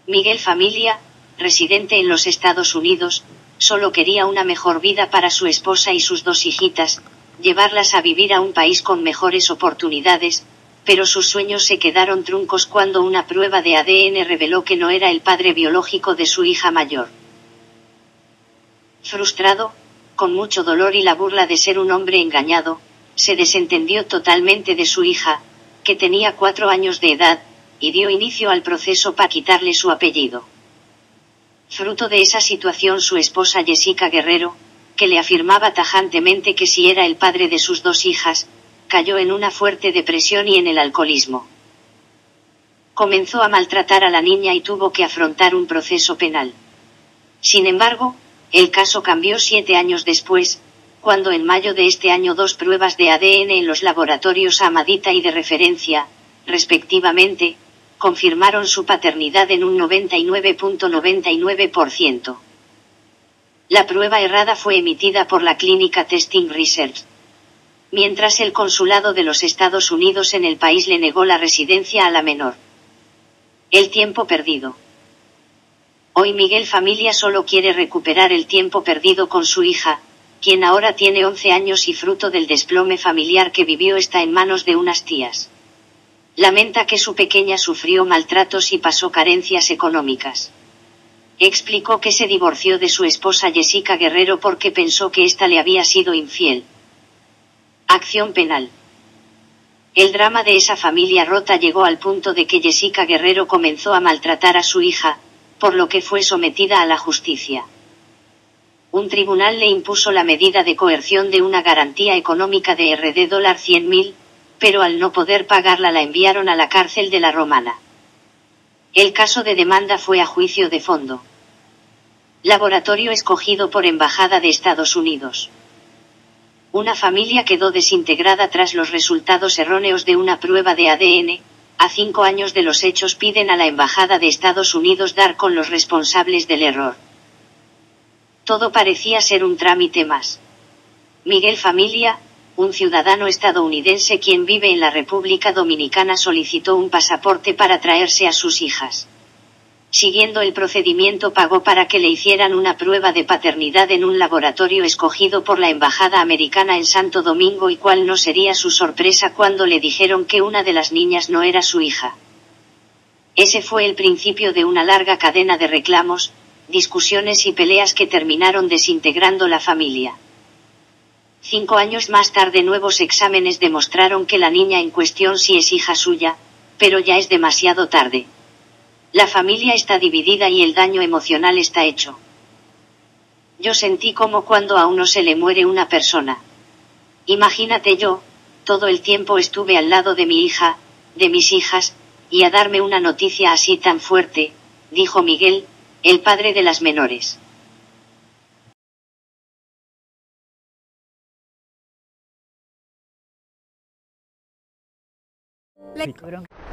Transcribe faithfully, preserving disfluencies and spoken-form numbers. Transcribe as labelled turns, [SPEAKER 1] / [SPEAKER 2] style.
[SPEAKER 1] Miguel Familia, residente en los Estados Unidos, solo quería una mejor vida para su esposa y sus dos hijitas, llevarlas a vivir a un país con mejores oportunidades, pero sus sueños se quedaron truncos cuando una prueba de A D N reveló que no era el padre biológico de su hija mayor. Frustrado, con mucho dolor y la burla de ser un hombre engañado, se desentendió totalmente de su hija, que tenía cuatro años de edad, y dio inicio al proceso para quitarle su apellido. Fruto de esa situación, su esposa Jessica Guerrero, que le afirmaba tajantemente que si era el padre de sus dos hijas, cayó en una fuerte depresión y en el alcoholismo. Comenzó a maltratar a la niña y tuvo que afrontar un proceso penal. Sin embargo, el caso cambió siete años después, cuando en mayo de este año dos pruebas de A D N en los laboratorios Amadita y de referencia, respectivamente, confirmaron su paternidad en un noventa y nueve punto noventa y nueve por ciento. La prueba errada fue emitida por la clínica Testing Research, mientras el consulado de los Estados Unidos en el país le negó la residencia a la menor. El tiempo perdido. Hoy Miguel Familia solo quiere recuperar el tiempo perdido con su hija, quien ahora tiene once años y fruto del desplome familiar que vivió está en manos de unas tías. Lamenta que su pequeña sufrió maltratos y pasó carencias económicas. Explicó que se divorció de su esposa Jessica Guerrero porque pensó que ésta le había sido infiel. Acción penal. El drama de esa familia rota llegó al punto de que Jessica Guerrero comenzó a maltratar a su hija, por lo que fue sometida a la justicia. Un tribunal le impuso la medida de coerción de una garantía económica de R D cien mil, pero al no poder pagarla la enviaron a la cárcel de la Romana. El caso de demanda fue a juicio de fondo. Laboratorio escogido por Embajada de Estados Unidos. Una familia quedó desintegrada tras los resultados erróneos de una prueba de A D N. A cinco años de los hechos piden a la Embajada de Estados Unidos dar con los responsables del error. Todo parecía ser un trámite más. Miguel Familia, un ciudadano estadounidense quien vive en la República Dominicana, solicitó un pasaporte para traerse a sus hijas. Siguiendo el procedimiento, pagó para que le hicieran una prueba de paternidad en un laboratorio escogido por la Embajada Americana en Santo Domingo, y cuál no sería su sorpresa cuando le dijeron que una de las niñas no era su hija. Ese fue el principio de una larga cadena de reclamos, discusiones y peleas que terminaron desintegrando la familia. Cinco años más tarde, nuevos exámenes demostraron que la niña en cuestión sí es hija suya, pero ya es demasiado tarde. La familia está dividida y el daño emocional está hecho. Yo sentí como cuando a uno se le muere una persona. Imagínate, yo, todo el tiempo estuve al lado de mi hija, de mis hijas, y a darme una noticia así tan fuerte, dijo Miguel, el padre de las menores.
[SPEAKER 2] Le...